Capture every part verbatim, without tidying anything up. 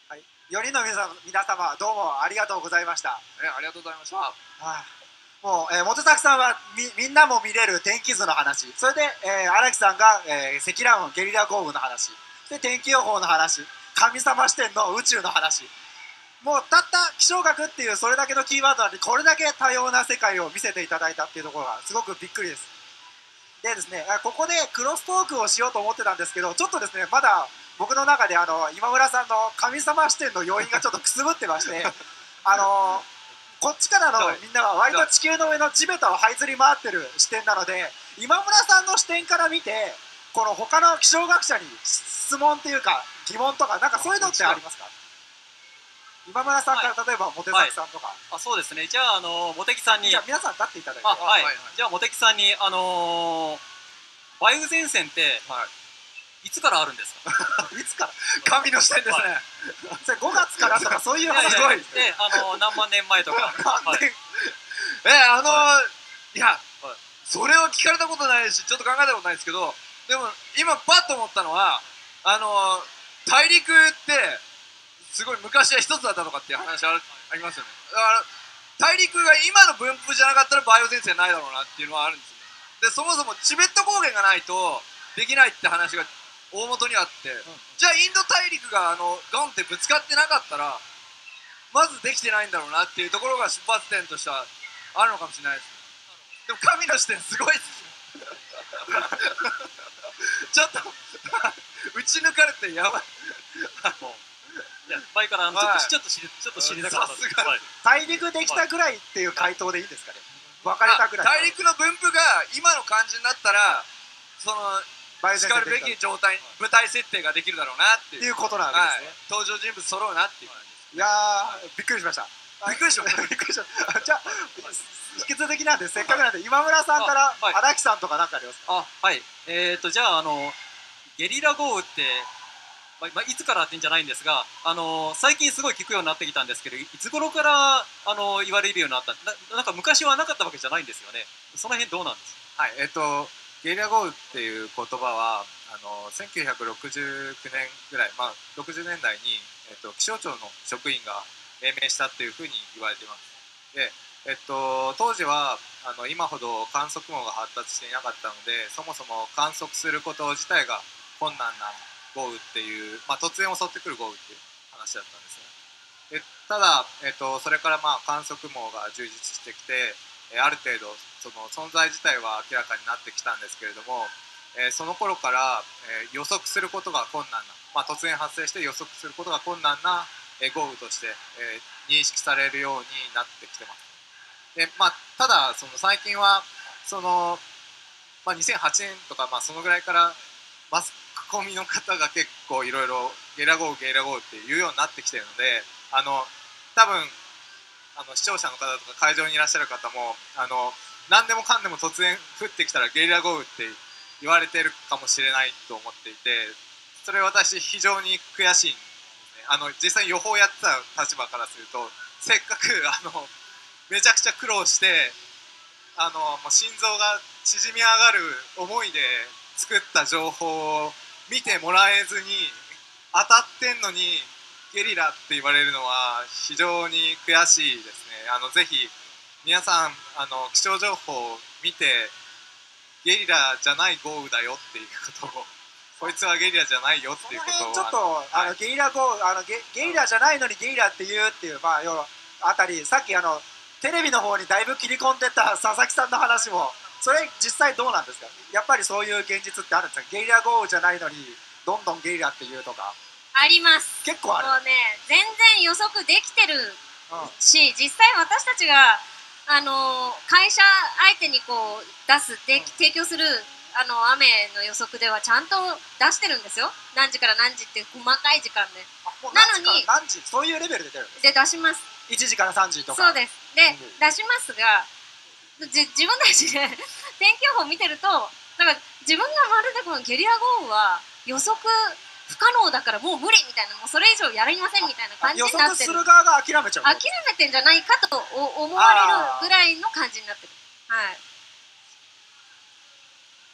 はい、よにんの皆様、皆様どうもありがとうございました。 ね、ありがとうございました。 はあ、もう、えー、本崎さんはみみんなも見れる天気図の話、それで、えー、荒木さんが、えー、積乱雲ゲリラ豪雨の話で、天気予報の話、神様視点の宇宙の話、もうたった気象学っていうそれだけのキーワードなんで、これだけ多様な世界を見せていただいたっていうところがすごくびっくりです。でですね、ここでクロストークをしようと思ってたんですけど、ちょっとですね、まだ僕の中であの今村さんの神様視点の要因がちょっとくすぶってましてあのこっちからのみんなは割と地球の上の地べたを這いずり回ってる視点なので、今村さんの視点から見てこの他の気象学者に質問っていうか疑問とかなんかそういうのってありますか？今村さんから、はい、例えば茂木さんとか、 はい、あ、そうですね。じゃあ、あの茂木さんに、 じゃあ皆さん立っていただいて、 あ、はい、はい、じゃあ茂木さんに、あのー、梅雨前線って、はい、いつからあるんですか？ いつから？ 神の視点ですね。はい、 それごがつからとかそういう話すごいですね。あのー、何万年前とか。 はい、え、あのーはい、いや、はい、それを聞かれたことないし、ちょっと考えたことないですけど、でも今パッと思ったのは、あのー、大陸ってすごい昔は一つだったとかっていう話 あ, ありますよね。だから大陸が今の分布じゃなかったら梅雨前線ないだろうなっていうのはあるんですよね。でそもそもチベット高原がないとできないって話が大元にあって、うん、じゃあインド大陸があのガンってぶつかってなかったらまずできてないんだろうなっていうところが出発点としてはあるのかもしれないですね。でも神の視点すごいですちょっと打ち抜かれてやばいいや前からあのちょっと、はい、ちょっと知りちょっと知りたかったです。 大陸できたぐらいっていう回答でいいですかね。分かれたぐらい。 大陸の分布が今の感じになったら、そのしかるべき状態、舞台設定ができるだろうなっていう。 いうことなわけですね。 はい、登場人物揃うなっていう。 いやーびっくりしました。 びっくりしました。 びっくりしました。じゃあ引き続きなんでせっかくなんで今村さんから荒木さんとか何かありますか？ あ、はい。えっとじゃああのゲリラ豪雨ってまあ、いつからってんじゃないんですが、あのー、最近すごい聞くようになってきたんですけど、いつ頃から、あのー、言われるようになった な, なんか昔はなかったわけじゃないんですよね。その辺どうなんですか？はい、えっとゲリラ豪雨っていう言葉はあのせんきゅうひゃくろくじゅうきゅうねんぐらい、まあ、ろくじゅうねんだいに、えっと、気象庁の職員が命名したっていうふうに言われています。で、えっと、当時はあの今ほど観測網が発達していなかったので、そもそも観測すること自体が困難な豪雨っていう、まあ、突然襲ってくる豪雨っていう話だったんですね。でただ、えっと、それからまあ観測網が充実してきて、えある程度その存在自体は明らかになってきたんですけれども、えー、その頃から、えー、予測することが困難な、まあ、突然発生して予測することが困難な、えー、豪雨として、えー、認識されるようになってきてます。で、まあ、ただその最近はその、まあ、にせんはちねんとか、まあ、そのぐらいからマスコミの方が結構いろいろゲリラ豪雨ゲリラ豪雨って言うようになってきてるので、あの多分あの視聴者の方とか会場にいらっしゃる方もあの何でもかんでも突然降ってきたらゲリラ豪雨って言われてるかもしれないと思っていて、それ私非常に悔しいんですね。あの実際に予報やってた立場からすると、せっかくあのめちゃくちゃ苦労してあのもう心臓が縮み上がる思いで作った情報を見てもらえずに当たってんのにゲリラって言われるのは非常に悔しいですね。あのぜひ皆さんあの気象情報を見てゲリラじゃない豪雨だよっていうことを、こいつはゲリラじゃないよっていうことをちょっとあの、はい、ゲリラ豪雨あの ゲ, ゲリラじゃないのにゲリラって言うっていう、まあ、要はあたりさっきあのテレビの方にだいぶ切り込んでた佐々木さんの話も、それ実際どうなんですか？やっぱりそういう現実ってあるんですか？ゲリラ豪雨じゃないのにどんどんゲリラって言うとか。 あります。 結構ある。 もうね、全然予測できてるし、うん、実際私たちがあの会社相手にこう出すで、うん、提供するあの雨の予測ではちゃんと出してるんですよ。何時から何時って細かい時間で。 なのに何時そういうレベルで出るんですか？ で出します。 いちじからさんじとか。 そうです。で、うん、出しますが、じ自分たちで天気予報見てると、なんか自分がまるでこのゲリラ豪雨は予測不可能だからもう無理みたいな、もうそれ以上やりませんみたいな感じになってる。 予測する側が諦めちゃう。 諦めてんじゃないかと思われるぐらいの感じになってる。はい。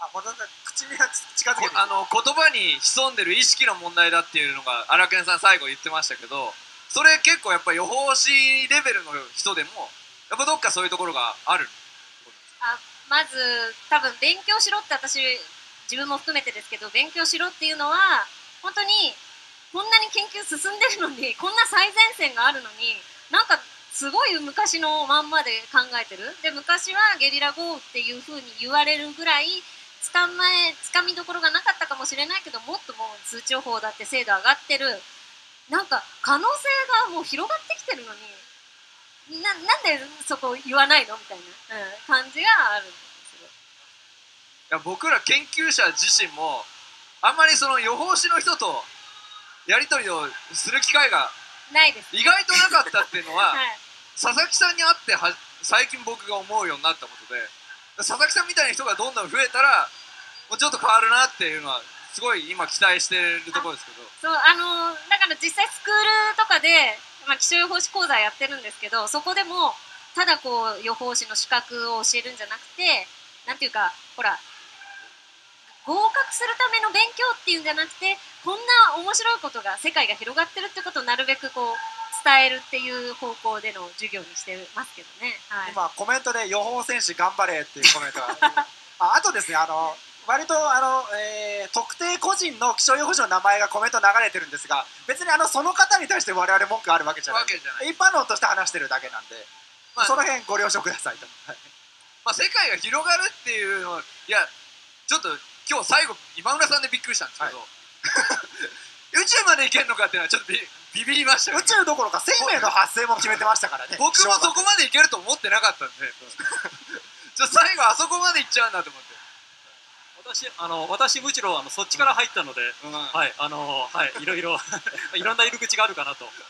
あ、また口に近づけてあの言葉に潜んでる意識の問題だっていうのが荒研さん最後言ってましたけど、それ結構やっぱ予報士レベルの人でもやっぱどっかそういうところがある。 あ、まず多分勉強しろって私自分も含めてですけど、勉強しろっていうのは本当にこんなに研究進んでるのに、こんな最前線があるのに、なんかすごい昔のまんまで考えてる。で、昔はゲリラ豪雨っていう風に言われるぐらいつかまえつかみどころがなかったかもしれないけど、もっともう通知予報だって精度上がってる、なんか可能性がもう広がってきてるのに、な, なんでそこ言わないのみたいな、うん、感じがあるんですよ。 いや、僕ら研究者自身もあんまりその予報士の人とやり取りをする機会がないです。 意外となかったっていうのは、 はい、 佐々木さんに会っては最近僕が思うようになったことで、佐々木さんみたいな人がどんどん増えたらもうちょっと変わるなっていうのはすごい今期待してるところですけど。 そう、あのだから実際スクールとかで、まあ、気象予報士講座やってるんですけど、そこでもただこう予報士の資格を教えるんじゃなくて、なんていうか、ほら合格するための勉強っていうんじゃなくて、こんな面白いことが世界が広がってるってことをなるべくこう伝えるっていう方向での授業にしてますけどね。はい、 今コメントで予報選手頑張れっていうコメントがあ, あとですね、あの割とあの、えー、特定個人の気象予報士の名前がコメント流れてるんですが、別にあのその方に対して我々文句があるわけじゃない、 わけじゃない。 一般論として話してるだけなんで、まあ、その辺ご了承くださいと。 まあ、世界が広がるっていうのは、いやちょっと今日最後今村さんでびっくりしたんですけど、はい、宇宙まで行けるのかっていうのはちょっと ビ, ビビりましたよね。 宇宙どころか生命の発生も決めてましたからね。 僕もそこまで行けると思ってなかったんでちょ最後あそこまで行っちゃうんだと思って。 私あの私むしろあのそっちから入ったので、うん、はいあのはいいろいろいろんな入り口があるかなと、はい、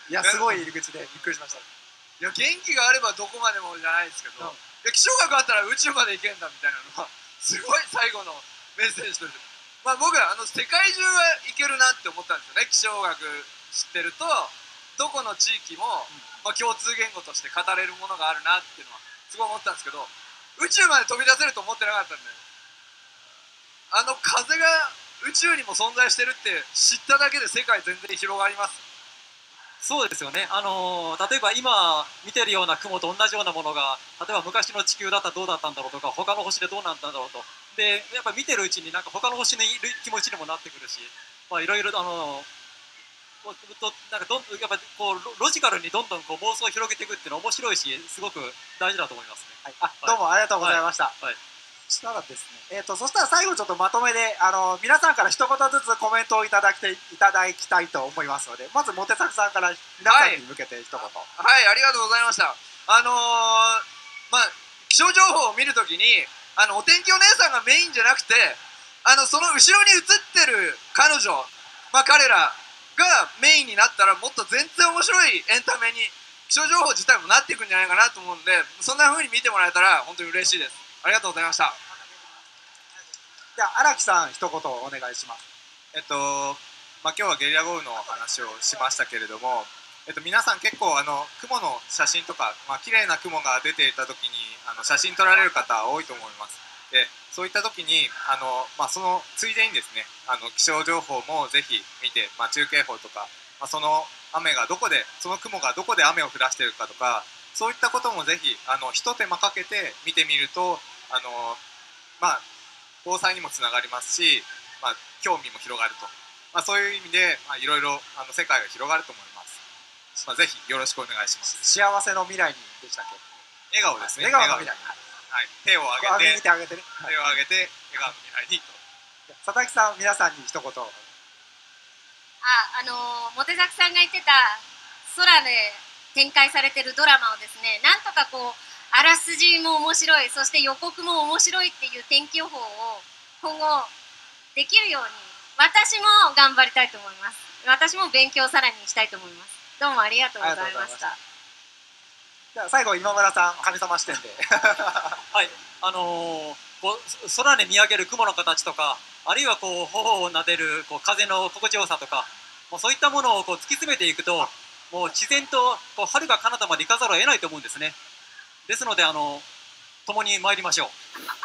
いやすごい入り口でびっくりしました。 いや元気があればどこまでもじゃないですけど、うん、いや気象学あったら宇宙まで行けんだみたいなのはすごい最後のメッセージとして、まあ、僕はあの世界中はいけるなって思ったんですよね。気象学知ってるとどこの地域も、まあ、共通言語として語れるものがあるなっていうのはすごい思ったんですけど、宇宙まで飛び出せると思ってなかったんで、あの風が宇宙にも存在してるって知っただけで世界全然広がります。 そうですよね、あのー、例えば今見てるような雲と同じようなものが例えば昔の地球だったらどうだったんだろうとか、他の星でどうなんだろうと、でやっぱ見てるうちになんか他の星にいる気持ちにもなってくるし、まあいろいろあのー、なんかどんやっぱこうロジカルにどんどんこう妄想を広げていくっていうのは面白いし、すごく大事だと思いますね。 はい、あ、どうもありがとうございました。 はいはい、 したらですね、えーと、そしたら最後ちょっとまとめで、あの皆さんから一言ずつコメントをいただきていただきたいと思いますので、まずモテサクさんから皆さんに向けて一言。はい、 はい、ありがとうございました。あのー、まあ気象情報を見るときにあのお天気お姉さんがメインじゃなくて、あのその後ろに映ってる彼女、まあ、彼らがメインになったらもっと全然面白いエンタメに気象情報自体もなっていくんじゃないかなと思うんで、そんな風に見てもらえたら本当に嬉しいです。ありがとうございました。 じゃあ荒木さん一言お願いします。 えっとまあ、今日はゲリラ豪雨の話をしましたけれども、えっと、皆さん結構あの雲の写真とか、まあ綺麗な雲が出ていた時にあの写真撮られる方多いと思います。でそういった時にあの、まあ、そのついでにですね、あの気象情報もぜひ見て、まあ、中継報とか、まあ、その雨がどこでその雲がどこで雨を降らしているかとか、そういったこともぜひあの一手間かけて見てみるとあの、まあ、防災にもつながりますし、まあ、興味も広がると、まあ、そういう意味で、まあ、いろいろあの世界が広がると思います。まあ、ぜひよろしくお願いします。 幸せの未来にでしたっけ？ 笑顔ですね。 笑顔の未来。 はい、手を挙げて、 手を挙げてね。 手を挙げて笑顔の未来にと。 佐々木さん、皆さんに一言。あ、 あのモテザクさんが言ってた空で展開されてるドラマをですね、なんとかこうあらすじも面白い、そして予告も面白いっていう天気予報を今後できるように私も頑張りたいと思います。私も勉強をさらにしたいと思います。どうもありがとうございました。 じゃあ最後今村さん、神様視点ではい、あのー、こう空で見上げる雲の形とか、あるいはこう頬を撫でるこう風の心地よさとか、もうそういったものをこう突き詰めていくと、もう自然とこう遥か彼方まで行かざるを得ないと思うんですね。ですのであの共に参りましょう。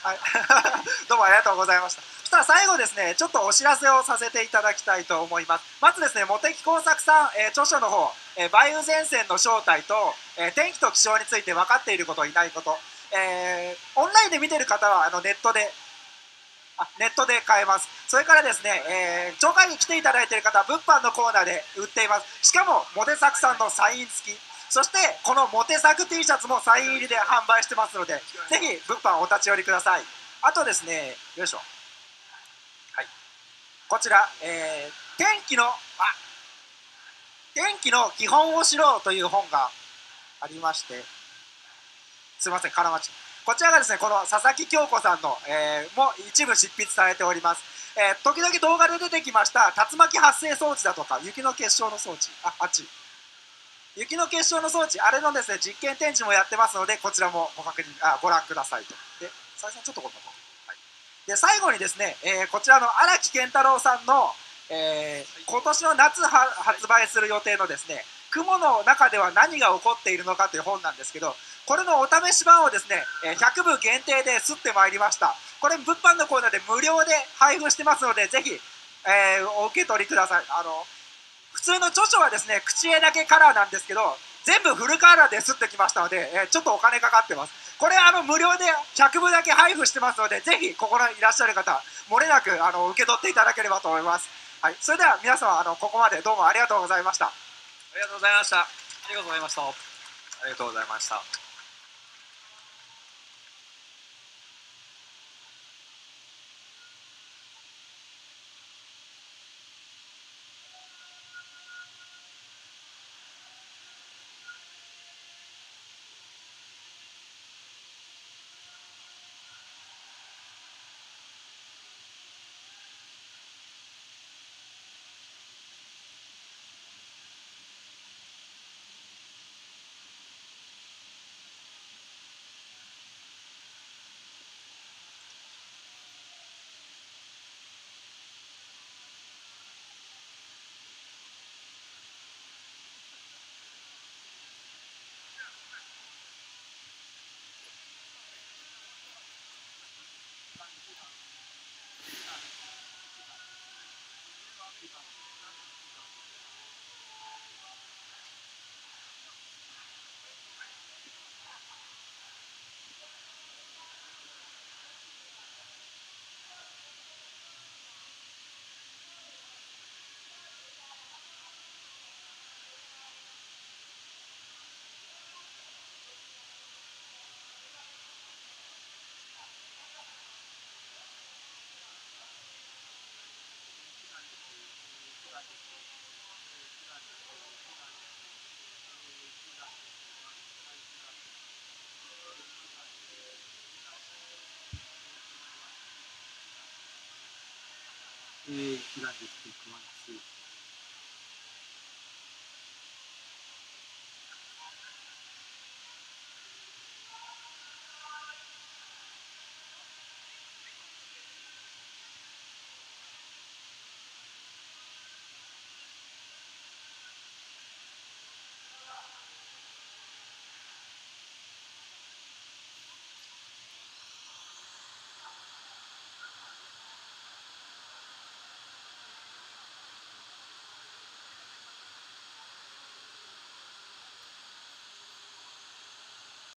はい、どうもありがとうございました。そしたら最後ですね、ちょっとお知らせをさせていただきたいと思います。まずですね、茂木耕作さん、えー、著書の方、えー、梅雨前線の正体と、えー、天気と気象について分かっていることいないこと、えー、オンラインで見てる方はあのネットであネットで買えます。それからですね、えー、町会に来ていただいている方は物販のコーナーで売っています。しかもモテ作さんのサイン付き、そしてこのモテ作 T シャツもサイン入りで販売してますので、ぜひ物販お立ち寄りください。あとですね、よいしょ、はい、こちら、えー、天気のあ天気の基本を知ろうという本がありまして、すいません、金町、こちらがですね、この佐々木京子さんの、えー、も一部執筆されております。えー、時々動画で出てきました竜巻発生装置だとか雪の結晶の装置、ああっち雪の結晶の装置、あれのですね実験展示もやってますので、こちらもご確認あご覧くださいと。で、佐々木さんちょっとこんなと、はい、で最後にですね、えー、こちらの荒木健太郎さんの、えー、今年の夏は発売する予定のですね、雲の中では何が起こっているのかという本なんですけど、これのお試し版をですねひゃくぶ限定で刷ってまいりました。これ物販のコーナーで無料で配布してますので、ぜひ、えー、お受け取りください。あの普通の著書はですね口絵だけカラーなんですけど、全部フルカラーで刷ってきましたので、えー、ちょっとお金かかってます。これあの無料でひゃくぶだけ配布してますので、ぜひここにいらっしゃる方漏れなくあの受け取っていただければと思います。はい、それでは皆様あのここまでどうもありがとうございました。 ありがとうございました。 ありがとうございました。 ありがとうございました。 えー、ひらでいきます。